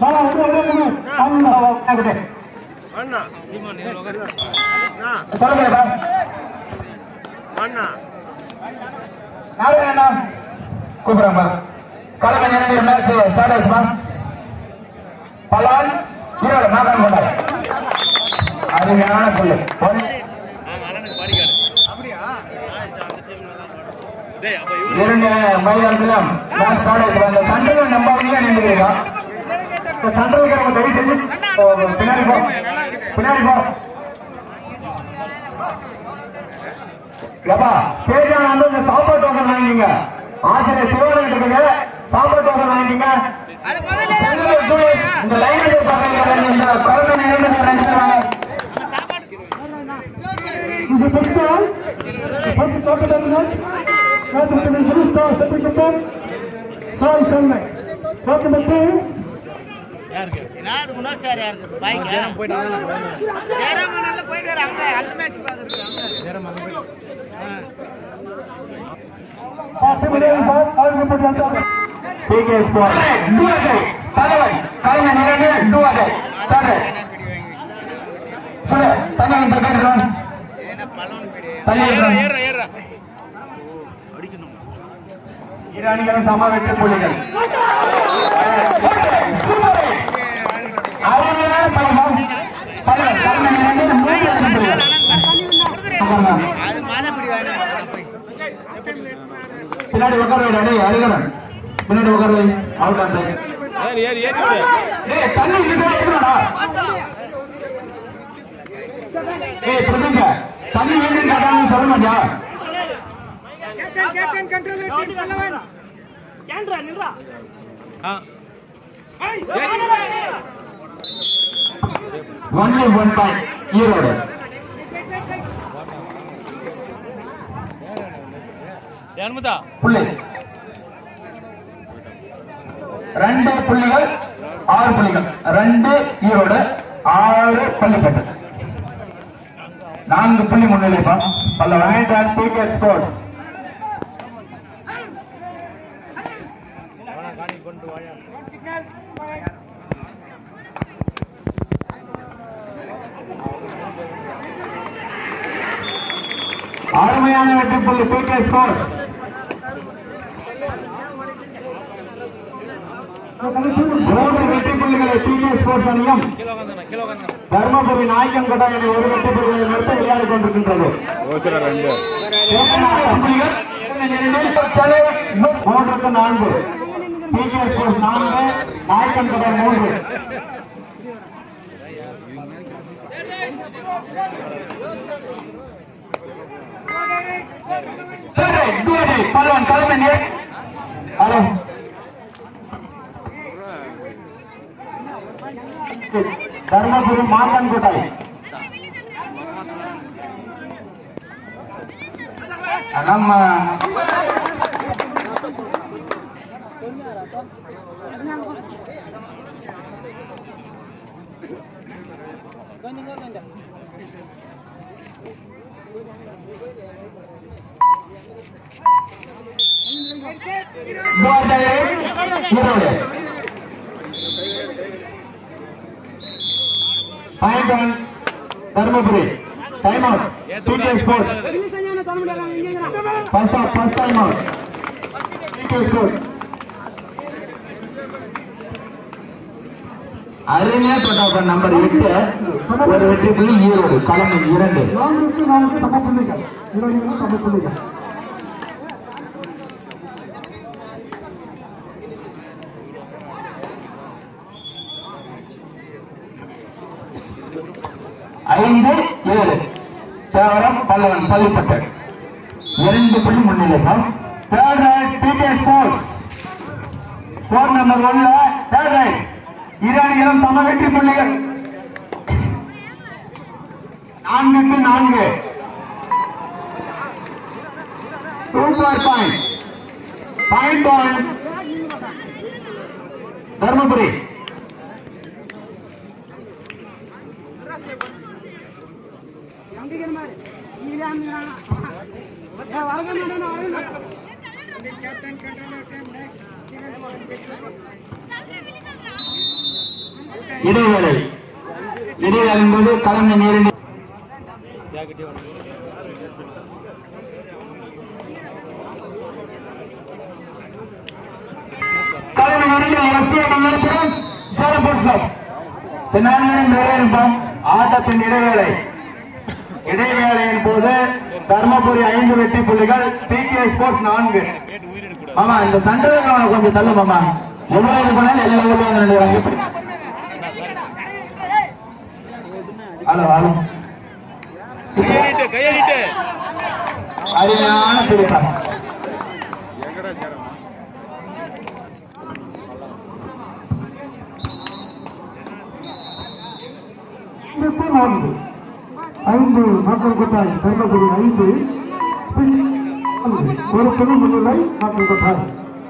கூப்பிடுறேன் match start ஆயிடுச்சுமா பல்லவன் ஈரோடு மாகாணம் கொண்டாரு அருமையான புள்ளி இரண்டு மைதானத்திலும் மேட்ச் ஸ்டார்ட் ஆயிடுச்சு அந்த சென்ட்ரல் நம்பாவீங்க நின்றுக்கிறீங்க சென்ட்ரலுக்கு நம்ம தயவு செஞ்சு பின்னாடி போ எப்பா ஸ்டேடியம் வந்து இந்த சாப்பாடு டோக்கன் வாங்கிங்க ஆசிரியர் சிவன் கிட்ட சாப்பாடு டோக்கன் வாங்கிங்க இந்த லைன் இந்த குழந்தை நேரத்தில் ரெண்டு பேர் வாங்க Is it first call? The first total of match. Match between Blue Star setting the ball. Sorry, Sunlight. Talk number 2. என்னது முன்னாடி சார் யாரு பைக் நேரம் போய்ட்டாங்க நேரம் நல்ல போயிட்டு அங்க அந்த மேட்ச் பாத்துறாங்க நேரம் அங்க போய் PK Sport duade Pallavan kalna nirane duade tare sule tanya inda kedran ena Pallavan pide tanya ஏற அடிக்கணும் ஈரானிகள் சம வெற்றி புள்ளிகள் சூப்பர் அருமையான Pallavan kalna nirane 3 வெற்றி புள்ளிகள் அது மாதப்படி வாங்க பின்னாடி உட்கார வைடா அடிகரன் பின்னாடி உட்கார வை அவுட் ஆன் பிளேஸ் ஏறி ஏய் தண்ணி மிஸ் ஆயிடுறடா ஏய் பிரதீங்க தண்ணி வேணும் கேட்டானே சொல்ல மாட்டியா கேப்டன் கண்ட்ரோல் டீம் பல்லவன் கேண்டரா நில்றா only 1 point Erode யாருமதா புள்ளி 2 புள்ளிகள் 6 புள்ளிகள் 2 Erode 6 பள்ளிப்பட்டு 4 புள்ளி முன்னிலைப்பா பல்லவன் and PK Sports அருமையான வெற்றி புள்ளி PK Sports வெற்றி புள்ளிகளை PK Sports அணியும் தர்மபுரி நாயக்கன்கோட்டை அணி ஒரு வெற்றி புள்ளிகளை நிறுத்த விளையாடி கொண்டிருக்கின்றது 3-4 PK Sports 4 நாயக்கன்கோட்டை 3 Pallavan Kalman here. Hello. Dharmapuri Markan Kotai. Nama. Erode. Point on Dharmapuri. Time out. PK Sports. First time out. PK Sports. அருமையா தொட்டாப்ப நம்பர் 8 ஒரு வெற்றி புள்ளி ஈரோடு களம் 2 சம புள்ளிகள் 20 சம புள்ளிகள் ஐந்து 7 தேவரம் பல்லவன் பள்ளிப்பட்டு 2 புள்ளி முன்னிலைப்பம் third right PK Sports score number 1 third right ஈரானிகளும் சம வெற்றி புள்ளிகள் 4-4 2 point on தர்மபுரி இடைவேளை என்பது களம் எண் 2 களம் எண் 2 SDAT Villupuram Salem sports club. நான்கு நிறைவேறும் ஆட்டத்தின் இடைவேளையின் போது தர்மபுரி 5 வெற்றி புள்ளிகள், பிகே ஸ்போர்ட்ஸ் 4. மாமா இந்த சண்டை கொஞ்சம் தள்ளு மாமா. எவ்வளவு இது பண்ணாலும் எல்லா ஊர்லயும் ரெண்டு வாங்கி ஹலோ ஹலோ அருமையான பிரிப்பா. ஐந்து மக்கள் கொட்டாய் தர்மபுரி 5 ஒரு புது முன்னிலை மக்கள் கொட்டாய்.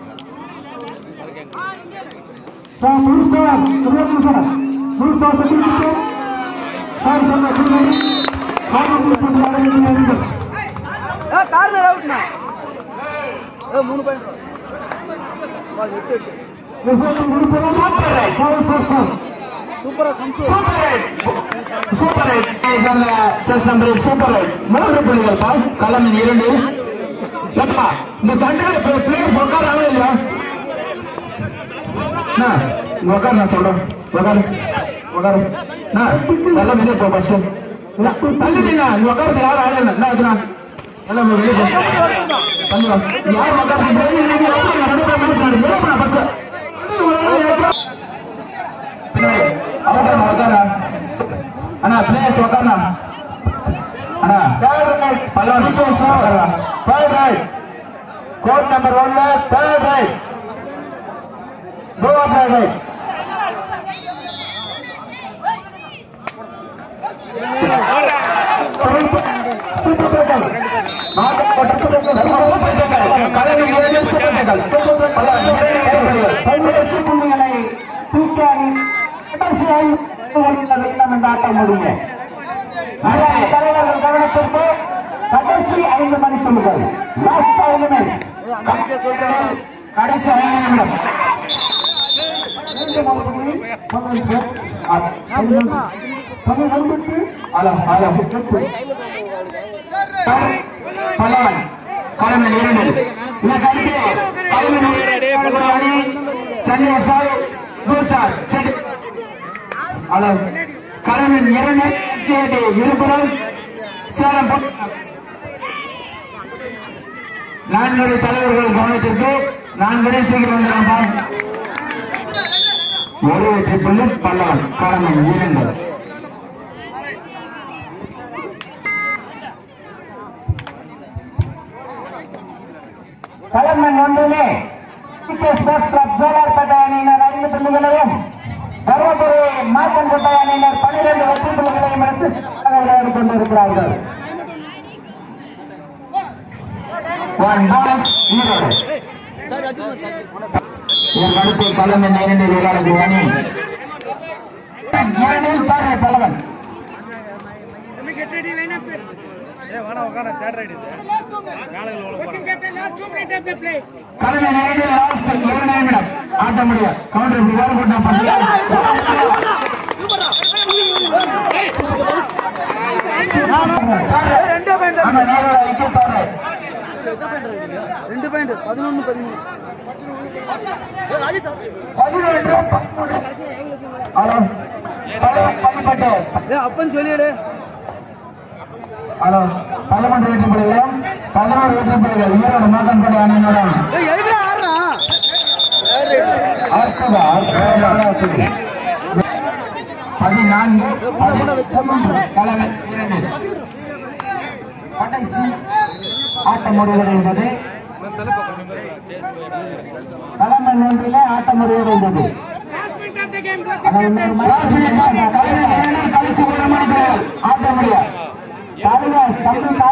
மூன்று புள்ளிகள் களம் எண் 2. இந்த சண்டையில பிளேயர்ஸ் உட்காராங்களா இல்லையா? உட்காரு, நான் சொல்றேன் உட்காரு உட்காரு. நல்லா வெளியே போ ஃபர்ஸ்ட். தள்ளிட்டீங்க நீ உட்காரது யாரும் ஆள என்ன அதுனா எல்லாம் வெளியே போ. யார் உட்காரு ஃபர்ஸ்ட் உட்காரா அண்ணா பிளேயர்ஸ் உட்காரா அண்ணா. Pallavan third right court number 1 third right go up right. கவனத்திற்கு கடைசி 5 மணித்துள்ளிகள். கடைசி 5 நிமிடம். பல்லவன் களம் எண் 2. இதற்கடுத்து சென்னை சாய் பூஸ்டர் களம் எண் 2 விழுப்புரம் சேலம். 4 தலைவர்கள் கவனத்திற்கு 4 சீக்கிரம் வந்துடும். ஒரு வெற்றி புள்ளி பல்லவன் களம் எண் 2. களம் எண் 1 ஸ்போர்ட்ஸ் கிளப் ஜோலார்பேட்டை அணியினர் 5 புள்ளிகளையும் தர்மபுரி மாத்தன்கோட்டை அணியினர் 12 வெற்றி புள்ளிகளையும் எடுத்து விளையாடிக் கொண்டிருக்கிறார்கள். இதற்கடுத்து களம் எண் 2 விளையாடும் அணி 2 பல்லவன். களம் எண் 2 லாஸ்ட் 2 நிமிடம் ஆட்ட முடியும். கவுண்டர் வேலை போட்டா அப்பன்னு சொல்லிடு. ஹலோ 11 வெற்றி புள்ளிகளும் 11 வெற்றி புள்ளிகள் ஈரோடு மாத்தன்படி அணியினரும் கடைசி ஆட்ட முடிவடைந்தது. களம் எண் 1 ஆட்ட முடிவடைந்தது. கடைசி 1 மணிக்கு ஆட்ட முடியும். காளிதாஸ்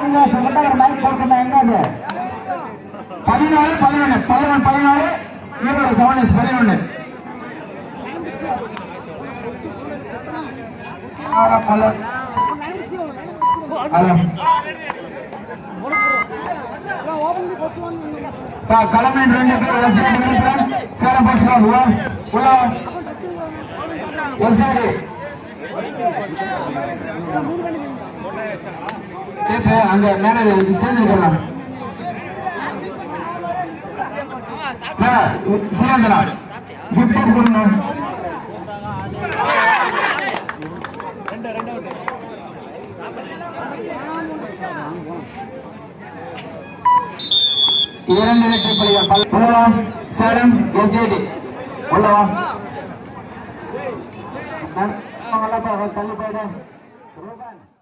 14-11 பல்லவன் 14 ஈரோடு 7-11. களம் எண் 2 சேலம் போர்ட்ஸ் கிளப் எஸ்ஆர் அங்க மேல ஸ்டேஜ் இருக்கலாம் சீரந்தனா கிஃப்ட் கொடுங்க இரண்டு வெற்றி புள்ளிகள் பல்லவன் சேலம் எஸ்ஜேடி உள்ளவா தள்ளி போயிடு